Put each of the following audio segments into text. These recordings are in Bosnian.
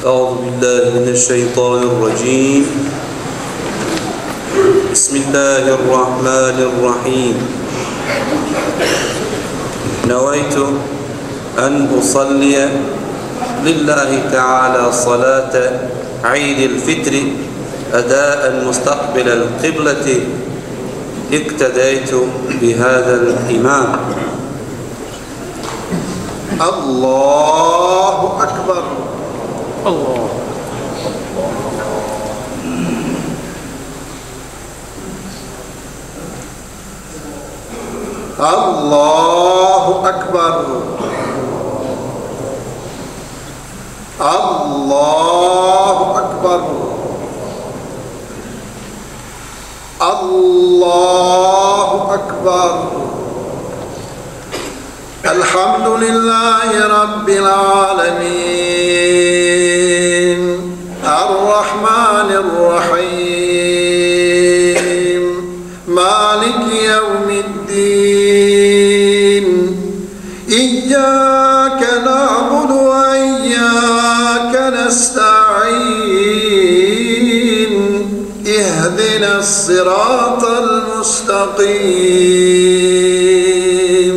أعوذ بالله من الشيطان الرجيم. بسم الله الرحمن الرحيم. نويت أن أصلي لله تعالى صلاة عيد الفطر أداء مستقبل القبلة، اقتديت بهذا الإمام. الله أكبر. الله الله أكبر. الله أكبر. الله أكبر. الحمد لله رب العالمين الرحمن الرحيم مالك يوم الدين. إياك نعبد وإياك نستعين. اهدنا الصراط المستقيم،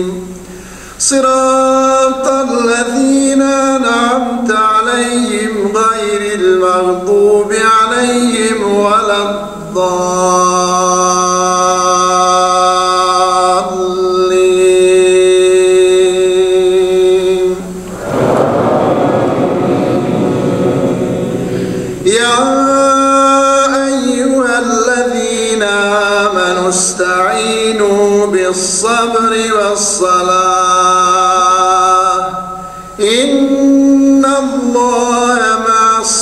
صراط الذين أنعمت عليهم غير المغضوب عليهم ولا الضالين. يا أيها الذين آمنوا استعينوا بالصبر والصلاة، إن الله مع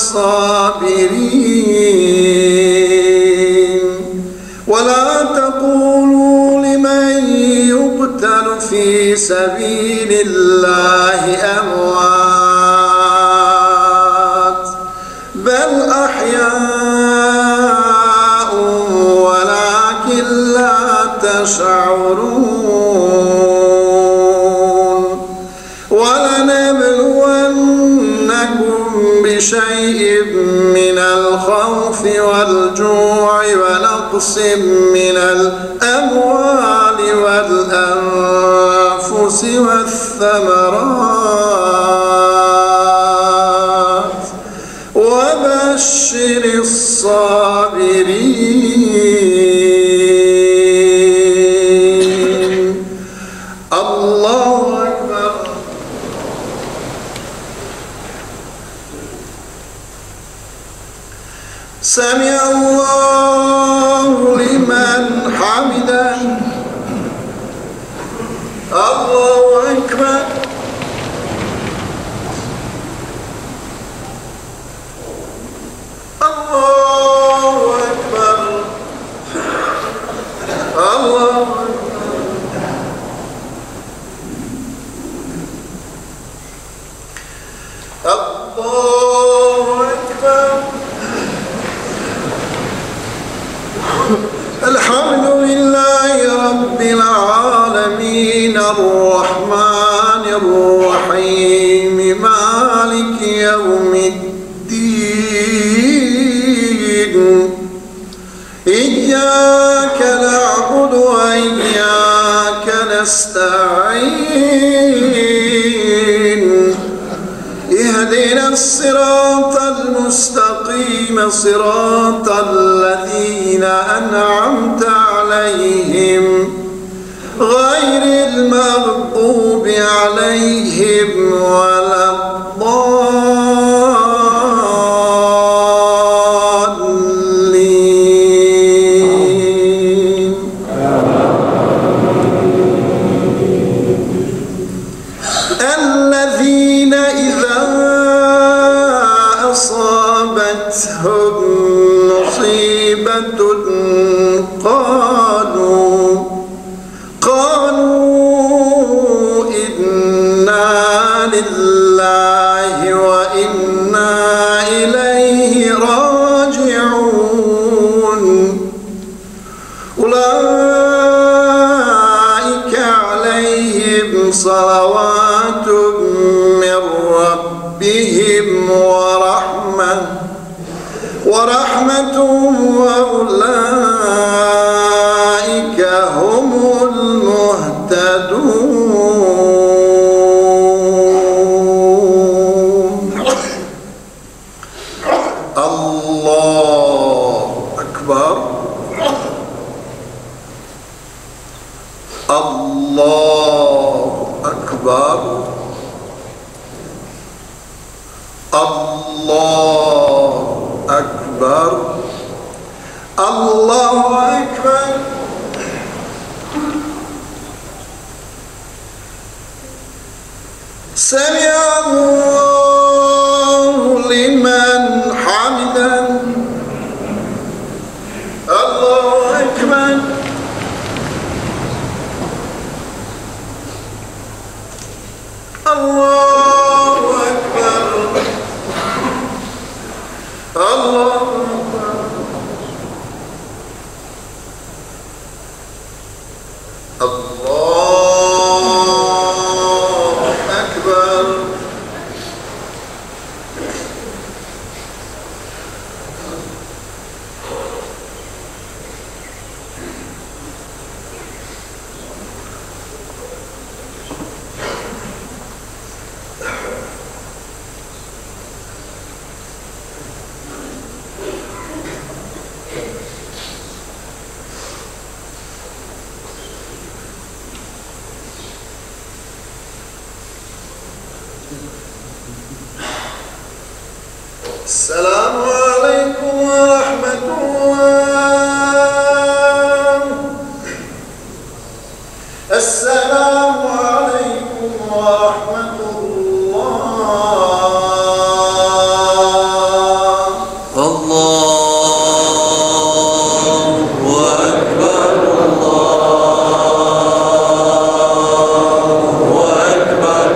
الصابرين. ولا تقولوا لمن يقتل في سبيل الله أموات، بل أحياء ولكن لا تشعرون. ولنبلونكم بشيء من الخوف والجوع ونقص من الأموال والأنفس والثمرات، وبشر الصابرين. الله أكبر. سمع الله لمن حمده. الله أكبر. الله أكبر. الله أكبر. الله أكبر. الحمد لله رب العالمين الرحمن الرحيم مالك يوم الدين. إياك نعبد وإياك نستعين. اهدنا الصراط المستقيم، صراط الذين أنعمت عليهم غير المغضوب عليهم ولا الضالين. الذين إذا أصابتهم مصيبة قالوا إنا لله وإنا إليه راجعون. أولئك عليهم صلوات من ربهم ورحمة ورحمته وأولئك هم المهتدون. الله أكبر. الله أكبر. الله أكبر. الله أكبر. سمع الله لمن حمده. الله أكبر. الله أكبر. الله أكبر. الله أكبر. السلام عليكم ورحمة الله. السلام عليكم ورحمة الله. الله أكبر. الله أكبر.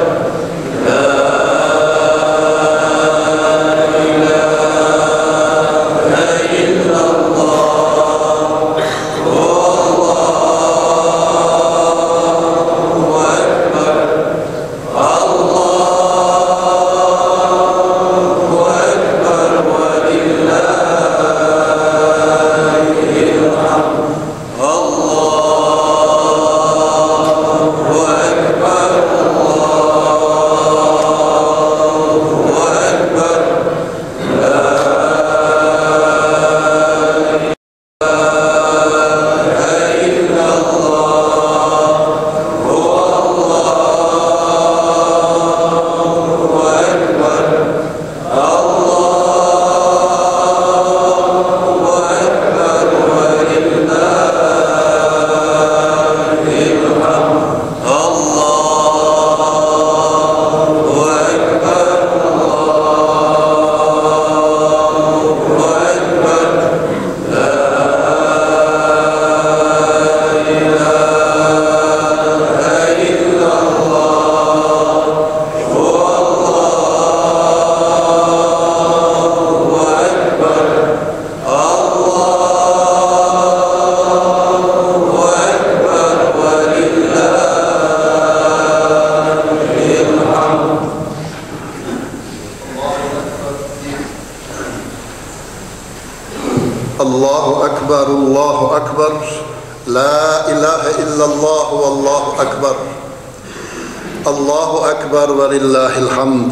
الله أكبر. الله أكبر. لا إله إلا الله والله أكبر. الله أكبر ولله الحمد.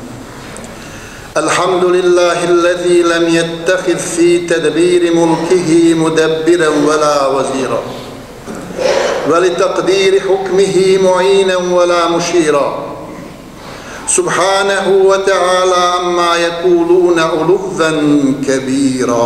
الحمد لله الذي لم يتخذ في تدبير ملكه مدبرا ولا وزيرا، ولتقدير حكمه معينا ولا مشيرا، سبحانه وتعالى عما يقولون علوا كبيرا.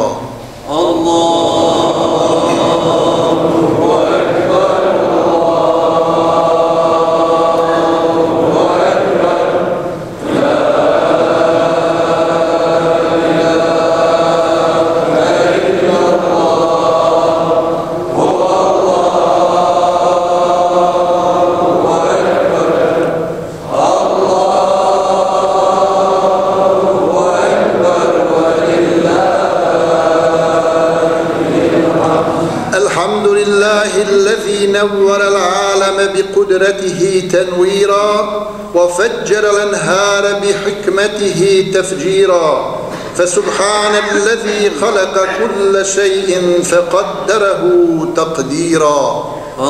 الذي نور العالم بقدرته تنويرا، وفجر الأنهار بحكمته تفجيرا، فسبحان الذي خلق كل شيء فقدره تقديرا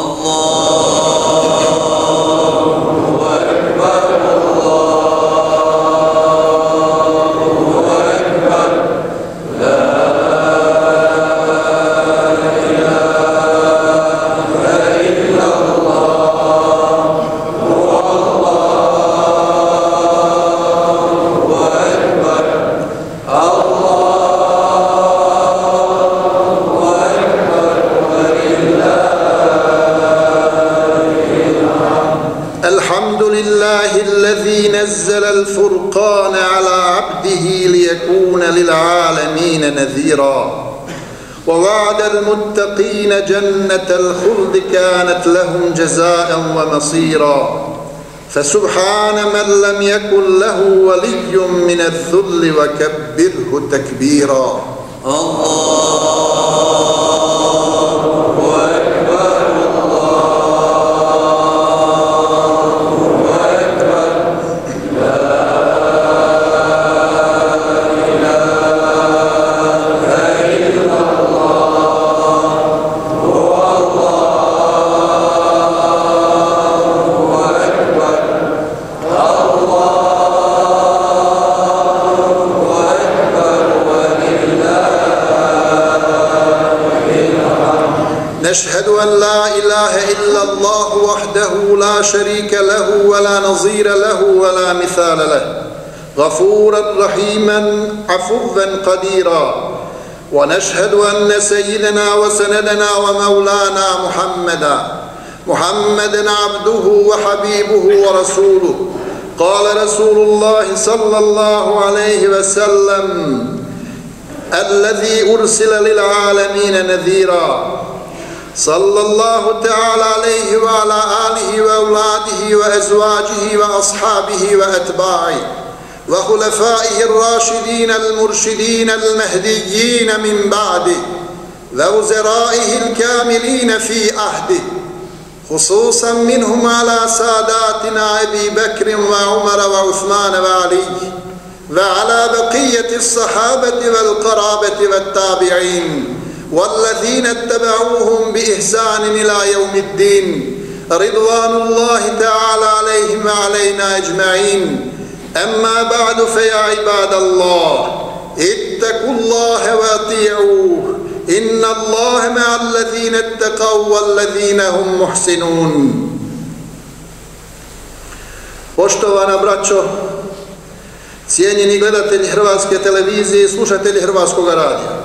الذي نزل الفرقان على عبده ليكون للعالمين نذيرا ووعد المتقين جنة الخلد كانت لهم جزاء ومصيرا فسبحان من لم يكن له ولي من الذل وكبره تكبيرا نشهد أن لا إله إلا الله وحده لا شريك له ولا نظير له ولا مثال له غفورا رحيما عفوا قديرا ونشهد أن سيدنا وسندنا ومولانا محمدا عبده وحبيبه ورسوله قال رسول الله صلى الله عليه وسلم الذي أرسل للعالمين نذيرا صلى الله تعالى عليه وعلى آله وأولاده وأزواجه وأصحابه وأتباعه وخلفائه الراشدين المرشدين المهديين من بعده ووزرائه الكاملين في عهده خصوصا منهم على ساداتنا أبي بكر وعمر وعثمان وعلي وعلى بقية الصحابة والقرابة والتابعين والذين اتبعوهم بإحسان إلى يوم الدين رضوان الله تعالى عليهم وعلينا أجمعين أما بعد فيا عباد الله اتقوا الله وأطيعوه إن الله مع الذين اتقوا والذين هم محسنون. Poštovana braćo, cijenjeni gledatelji Hrvatske televizije i slušatelji Hrvatskog radija,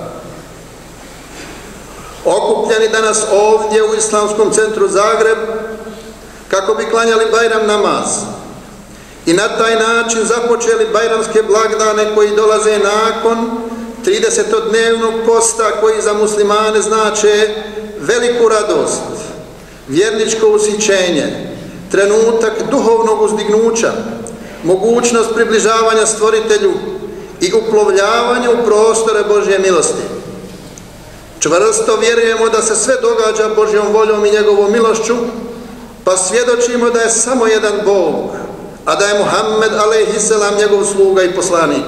okupljeni danas ovdje u Islamskom centru Zagreb kako bi klanjali Bajram namaz i na taj način započeli bajramske blagdane koji dolaze nakon 30-dnevnog posta koji za muslimane znače veliku radost, vjerničko ushićenje, trenutak duhovnog uzdignuća, mogućnost približavanja stvoritelju i uplovljavanja u prostore Božje milosti. Čvrsto vjerujemo da se sve događa Božjom voljom i njegovom milošću, pa svjedočimo da je samo jedan Bog, a da je Muhammed alejhiselam njegov sluga i poslanik.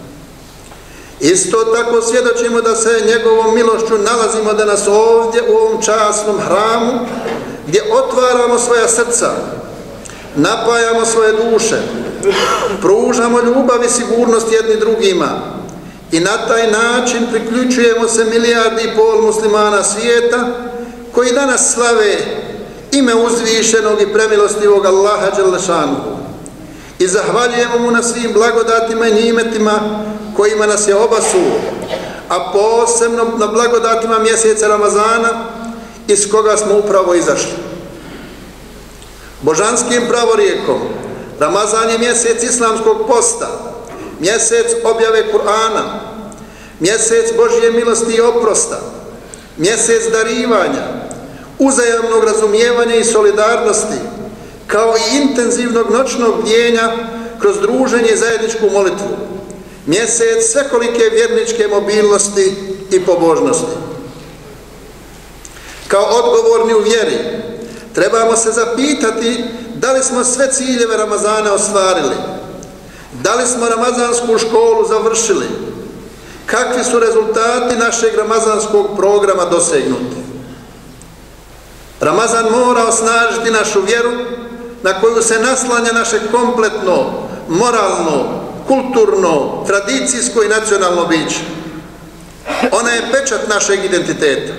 Isto tako svjedočimo da se njegovom milošću nalazimo danas ovdje u ovom časnom hramu gdje otvaramo svoja srca, napajamo svoje duše, pružamo ljubav i sigurnost jedni drugima i na taj način priključujemo se 1,5 milijardi muslimana svijeta koji danas slave ime uzvišenog i premilostivog Allaha dželle šanuhu i zahvaljujemo mu na svim blagodatima i nimetima kojima nas je obasuo, a posebno na blagodatima mjeseca Ramazana iz koga smo upravo izašli. Božanskim pravorijekom Ramazan je mjesec islamskog posta, mjesec objave Kur'ana, mjesec Božje milosti i oprosta, mjesec darivanja, uzajamnog razumijevanja i solidarnosti, kao i intenzivnog noćnog bdijenja kroz druženje i zajedničku molitvu, mjesec svekolike vjerničke mobilnosti i pobožnosti. Kao odgovorni u vjeri trebamo se zapitati da li smo sve ciljeve Ramazana ostvarili, da li smo ramazansku školu završili, kakvi su rezultati našeg ramazanskog programa dosegnuti. Ramazan mora osnažiti našu vjeru na koju se naslanja naše kompletno, moralno, kulturno, tradicijsko i nacionalno biće. Ona je pečat našeg identiteta.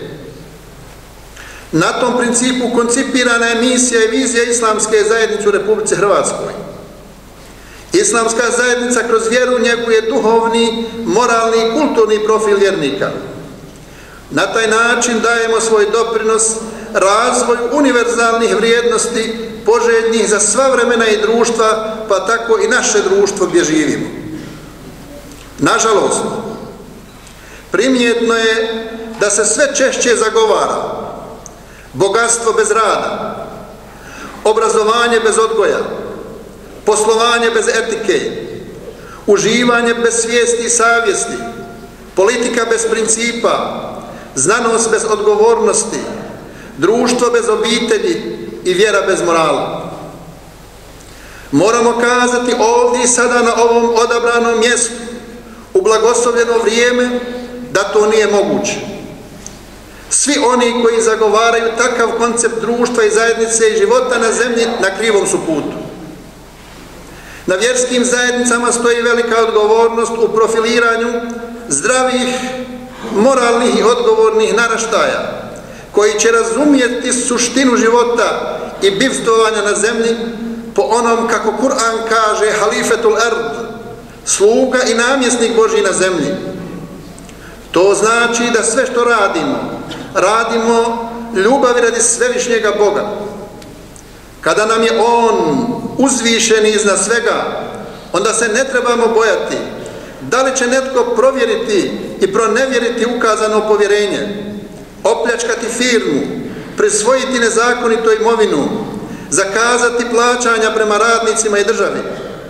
Na tom principu koncipirana je misija i vizija Islamske zajednice u Republici Hrvatskoj. Islamska zajednica kroz vjeru njeguje duhovni, moralni i kulturni profil vjernika. Na taj način dajemo svoj doprinos razvoju univerzalnih vrijednosti poželjnih za sva vremena i društva, pa tako i naše društvo gdje živimo. Nažalost, primjetno je da se sve češće zagovara bogatstvo bez rada, obrazovanje bez odgoja, poslovanje bez etike, uživanje bez svijesti i savjesti, politika bez principa, znanost bez odgovornosti, društvo bez obitelji i vjera bez morala. Moramo kazati ovdje i sada na ovom odabranom mjestu, u blagoslovljeno vrijeme, da to nije moguće. Svi oni koji zagovaraju takav koncept društva i zajednice i života na zemlji na krivom su putu. Na vjerskim zajednicama stoji velika odgovornost u profiliranju zdravih, moralnih i odgovornih naraštaja koji će razumjeti suštinu života i bivstvovanja na zemlji po onom, kako Kur'an kaže, halifetul ard, sluga i namjesnik Božji na zemlji. To znači da sve što radimo ljubavi radi svevišnjega Boga. Kada nam je On uzvišen iznad svega, onda se ne trebamo bojati da li će netko provjeriti i pronevjeriti ukazano povjerenje, opljačkati firmu, prisvojiti nezakonitu imovinu, zakazati plaćanja prema radnicima i državi.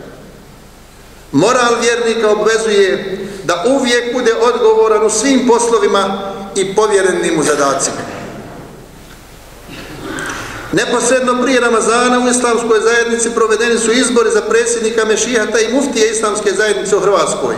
Moral vjernika obvezuje da uvijek bude odgovoran u svim poslovima i povjerenim mu zadacima. Neposredno prije Ramazana u Islamskoj zajednici provedeni su izbori za predsjednika mešihata i muftije Islamske zajednice u Hrvatskoj.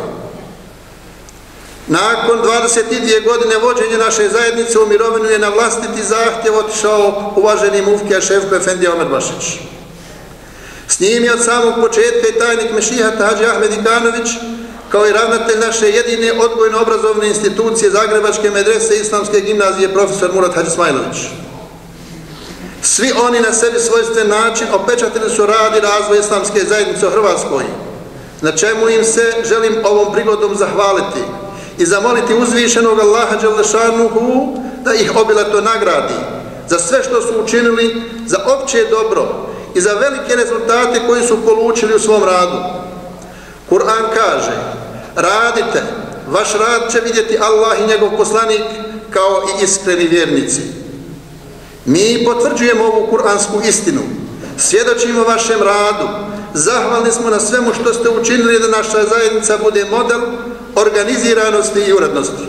Nakon 22 godine vođenja naše zajednice u mirovinu je na vlastiti zahtjev otišao uvaženi muftija Šefko Efendija Omer Bašić. S njim je od samog početka i tajnik mešihata Hadži Ahmed Ikanović, kao i ravnatelj naše jedine odgojno-obrazovne institucije Zagrebačke medrese Islamske gimnazije profesor Murat Hadžismajlović. Svi oni na sebi svojstven način opečatili su rad i razvoj Islamske zajednice u Hrvatskoj, na čemu im se želim ovom prigodom zahvaliti i zamoliti uzvišenog Allaha Đelešanuhu da ih obilato nagradi za sve što su učinili za opće dobro i za velike rezultate koji su polučili u svom radu. Kur'an kaže: radite, vaš rad će vidjeti Allah i njegov poslanik kao i iskreni vjernici. Mi potvrđujemo ovu kuransku istinu, svjedočimo vašem radu, zahvalni smo na svemu što ste učinili da naša zajednica bude model organiziranosti i urednosti.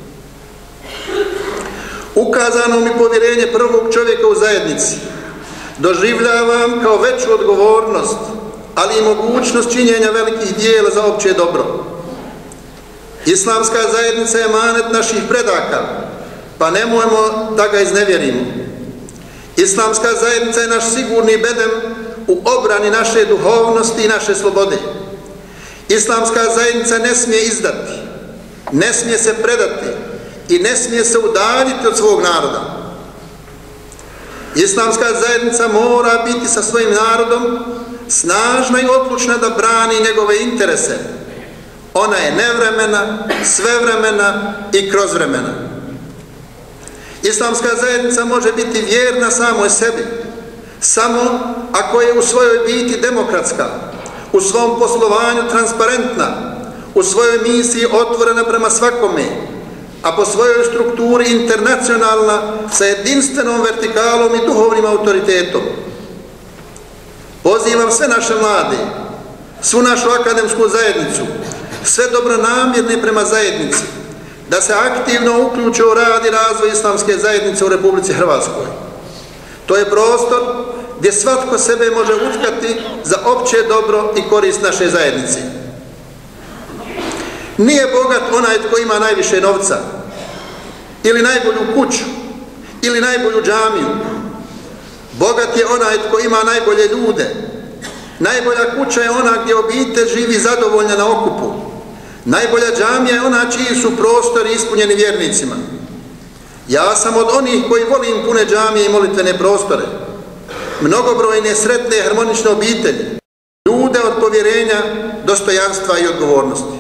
Ukazano mi povjerenje prvog čovjeka u zajednici doživljavam kao veću odgovornost, ali i mogućnost činjenja velikih dijela za opće dobro. Islamska zajednica je emanet naših predaka, pa nemojmo da ga iznevjerimo. Islamska zajednica je naš sigurni bedem u obrani naše duhovnosti i naše slobode. Islamska zajednica ne smije izdati, ne smije se predati i ne smije se udaljiti od svog naroda. Islamska zajednica mora biti sa svojim narodom snažna i odlučna da brani njegove interese. Ona je nevremena, svevremena i kroz vremena. Islamska zajednica može biti vjerna samoj sebi, samo ako je u svojoj biti demokratska, u svom poslovanju transparentna, u svojoj misiji otvorena prema svakome, a po svojoj strukturi internacionalna sa jedinstvenom vertikalom i duhovnim autoritetom. Pozivam sve naše mlade, svu našu akademsku zajednicu, sve dobronamjerne prema zajednici, da se aktivno uključe u rad i razvoj Islamske zajednice u Republici Hrvatskoj. To je prostor gdje svatko sebe može utkati za opće dobro i korist naše zajednice. Nije bogat onaj tko ima najviše novca, ili najbolju kuću, ili najbolju džamiju. Bogat je onaj tko ima najbolje ljude. Najbolja kuća je ona gdje obitelj živi zadovoljna na okupu. Najbolja džamija je ona čiji su prostori ispunjeni vjernicima. Ja sam od onih koji volim pune džamije i molitvene prostore. Mnogobrojne, sretne, harmonične obitelji. Ljude od povjerenja, dostojanstva i odgovornosti.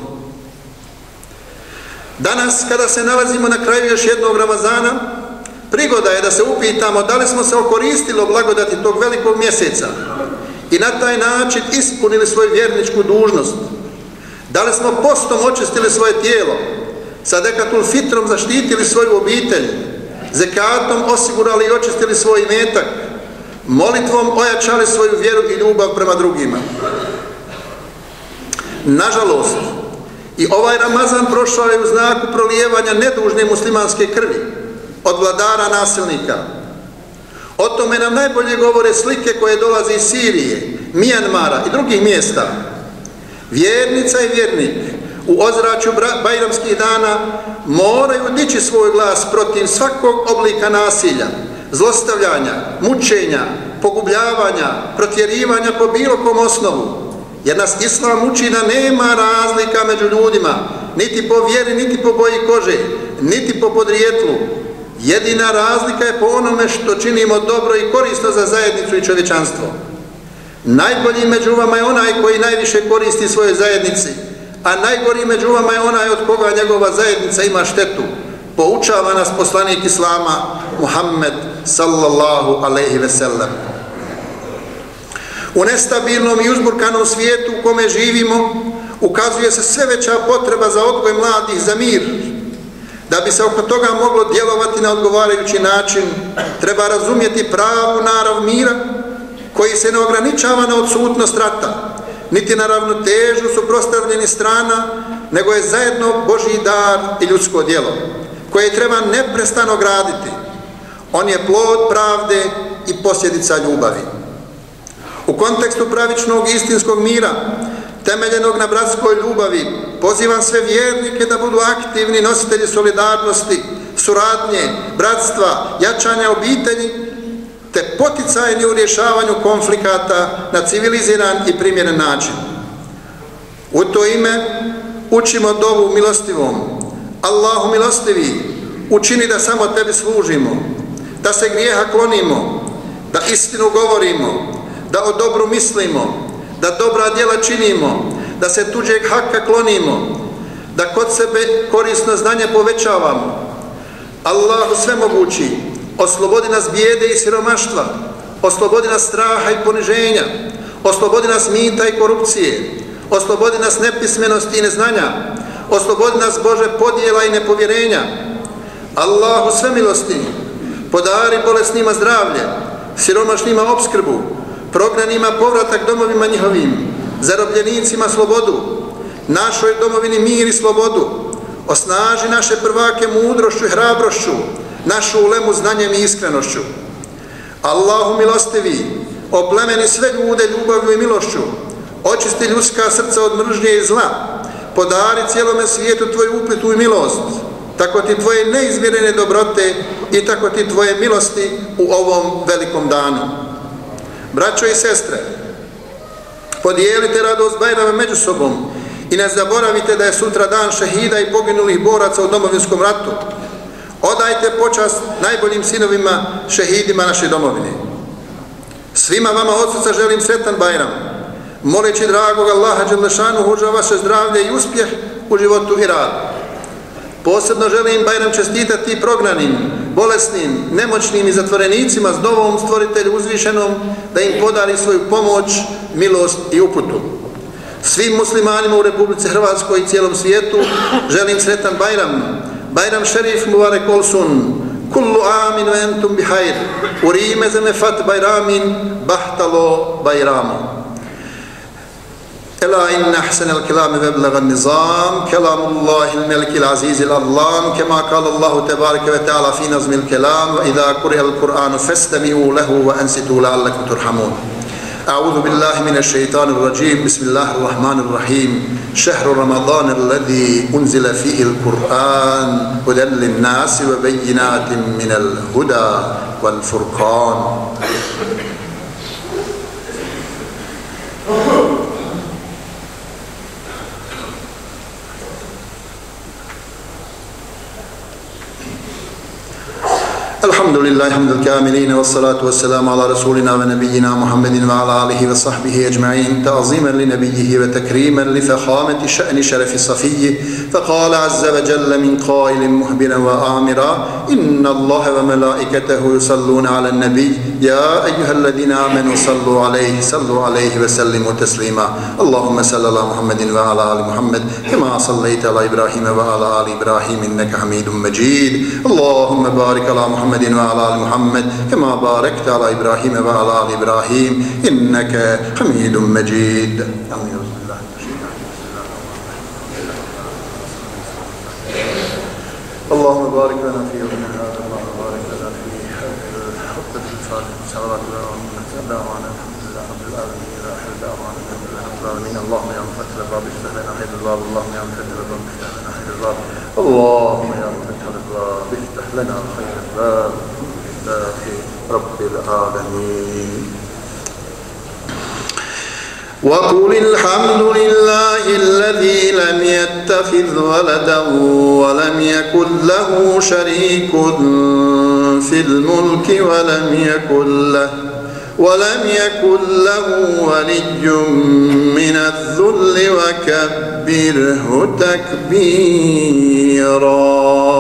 Danas, kada se nalazimo na kraju još jednog Ramazana, prigoda je da se upitamo da li smo se okoristili blagodati tog velikog mjeseca i na taj način ispunili svoju vjerničku dužnost. Da li smo postom očistili svoje tijelo, sadekatul fitrom zaštitili svoju obitelj, zekatom osigurali i očistili svoj imetak, molitvom ojačali svoju vjeru i ljubav prema drugima. Nažalost, i ovaj Ramazan prošao je u znaku prolijevanja nedužne muslimanske krvi od vladara nasilnika. O tome nam najbolje govore slike koje dolaze iz Sirije, Mijanmara i drugih mjesta. Vjernica i vjernik u ozračju bajramskih dana moraju dići svoj glas protiv svakog oblika nasilja, zlostavljanja, mučenja, pogubljavanja, protjerivanja po bilo kom osnovu. Jer nas Islam uči da nema razlika među ljudima, niti po vjeri, niti po boji kože, niti po podrijetlu. Jedina razlika je po onome što činimo dobro i korisno za zajednicu i čovječanstvo. Najbolji među vama je onaj koji najviše koristi svojoj zajednici, a najgori među vama je onaj od koga njegova zajednica ima štetu. Poučava nas poslanik Islama Muhammed sallallahu alejhi ve sellem. U nestabilnom i uzburkanom svijetu u kome živimo ukazuje se sve veća potreba za odgoj mladih za mir. Da bi se oko toga moglo djelovati na odgovarajući način, treba razumjeti pravu narav mira koji se ne ograničava na odsutnost rata, niti na ravnotežu suprotstavljenih strana, nego je zajedno Božji dar i ljudsko djelo, koje treba neprestano graditi. On je plod pravde i posljedica ljubavi. U kontekstu pravičnog i istinskog mira, temeljenog na bratskoj ljubavi, pozivam sve vjernike da budu aktivni nositelji solidarnosti, suradnje, bratstva, jačanja obitelji, te poticajni u rješavanju konflikata na civiliziran i primjeren način. U to ime učimo dovu milostivom. Allahu milostivi, učini da samo tebi služimo, da se grijeha klonimo, da istinu govorimo, da o dobru mislimo, da dobra djela činimo, da se tuđeg haka klonimo, da kod sebe korisno znanje povećavamo. Allahu svemogući, oslobodi nas bijede i siromaštva, oslobodi nas straha i poniženja, oslobodi nas mita i korupcije, oslobodi nas nepismenosti i neznanja, oslobodi nas Bože podjela i nepovjerenja. Allahu svemilostivni, podari bolesnima zdravlje, siromašnima opskrbu, prognanima povratak domovima njihovim, zarobljenicima slobodu, našoj domovini mir i slobodu, osnaži naše prvake mudrošću i hrabrošću, našu ulemu znanjem i iskrenošću. Allahu milostivi, oplemeni sve ljude ljubavlju i milošću, očisti ljudska srca od mržnje i zla, podari cijelome svijetu tvoju uplitu i milost, tako ti tvoje neizmjerene dobrote i tako ti tvoje milosti u ovom velikom danu. Braćo i sestre, podijelite radost Bajrama među sobom i ne zaboravite da je sutra dan šehida i poginulih boraca u domovinskom ratu. Odajte počast najboljim sinovima šehidima naše domovine. Svima vama od srca želim sretan Bajram, moleći dragog Allaha Đelešanuhu za vaše zdravlje i uspjeh u životu i radu. Posebno želim Bajram čestitati prognanim, bolesnim, nemoćnim i zatvorenicima s dovom stvoritelju uzvišenom da im podari svoju pomoć, milost i uputu. Svim muslimanima u Republici Hrvatskoj i cijelom svijetu želim sretan Bajram, Bajram šerif mubarek olsun, kullu amin ve entum bihajr, urime zemefat bajramin, bahtalo bajramo. ألا إن أحسن الكلام وأبلغ النظام كلام الله الملك العزيز العلام كما قال الله تبارك وتعالى في نظم الكلام وإذا قرئ القرآن فاستمعوا له وأنصتوا لعلكم ترحمون. أعوذ بالله من الشيطان الرجيم بسم الله الرحمن الرحيم شهر رمضان الذي أنزل فيه القرآن هدى للناس وبينات من الهدى والفرقان الحمد لله حمد الكاملين والصلاة والسلام على رسولنا ونبينا محمد وعلى آله وصحبه أجمعين تعظيما لنبيه وتكريما لفخامة شأن شرف صفيه فقال عز وجل من قائل مخبرا وآمرا إن الله وملائكته يصلون على النبي يا أيها الذين آمنوا صلوا عليه وسلموا تسليما اللهم صل على محمد وعلى آل محمد كما صليت على إبراهيم وعلى آل إبراهيم إنك حميد مجيد اللهم بارك على محمد وعلى آل محمد كما باركت على إبراهيم وعلى آل إبراهيم إنك حميد مجيد اللهم بارك لنا فيه ومن هذا اللهم بارك لنا فيه خطة الفاتحة صلوات الله وعلى الحمد لله رب العالمين لا أحد دعوانا الحمد لله رب العالمين اللهم يا مفتح الباب افتح لنا خير الباب اللهم يا مفتح الباب افتح لنا خير الباب اللهم يا مفتح الباب افتح لنا خير الباب رب العالمين وقل الحمد لله الذي لم يتخذ ولدا ولم يكن له شريك في الملك ولم يكن له ولي من الذل وكبره تكبيرا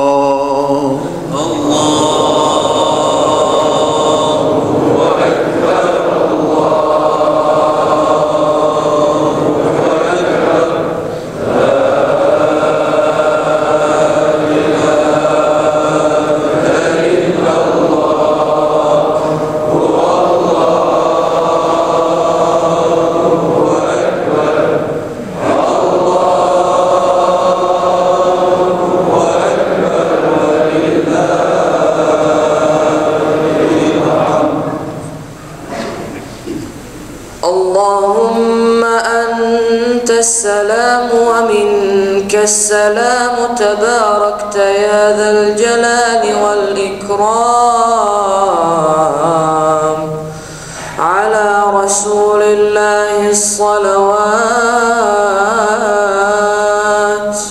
اللهم أنت السلام ومنك السلام تباركت يا ذا الجلال والإكرام على رسول الله الصلوات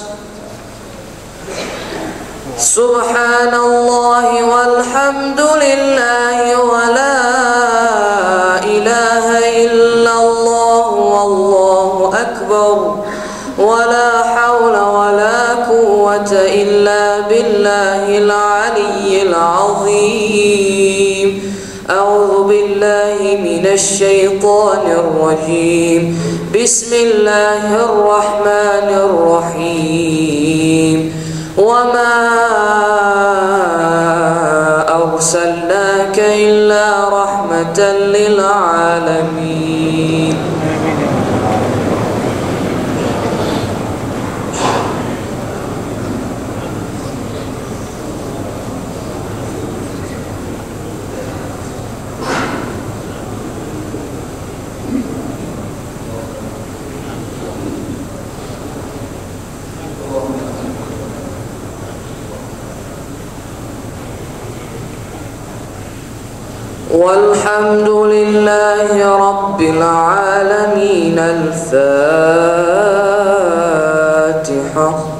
سبحان الله والحمد لله ولا إله إلا الله والله أكبر ولا حول ولا قوة إلا بالله العلي العظيم أعوذ بالله من الشيطان الرجيم بسم الله الرحمن الرحيم وما أرسلناك إلا رحمة للعالمين والحمد لله رب العالمين الفاتحة